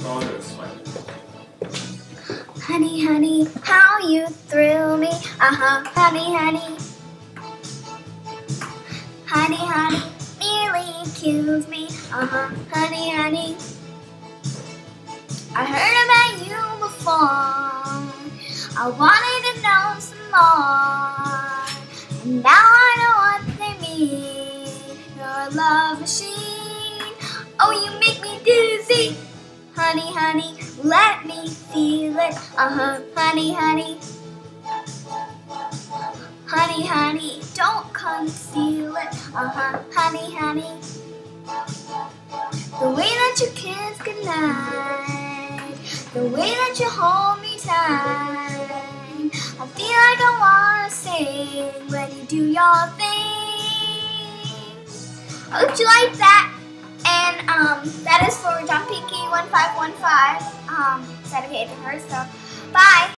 Oh, that's fine. Honey, honey, how you thrill me. Honey, honey. Honey, honey, nearly kills me. Honey, honey. I heard about you before. I wanted to know some more. And now I know what they mean. You're a love machine. Oh, you make me dizzy. Honey, honey, let me feel it. Honey, honey. Honey, honey, don't conceal it. Honey, honey. The way that you kiss goodnight, the way that you hold me tight, I feel like I wanna sing when you do your thing. I hope you like that. And that is for John Pinky 1515. Dedicated to her. So bye.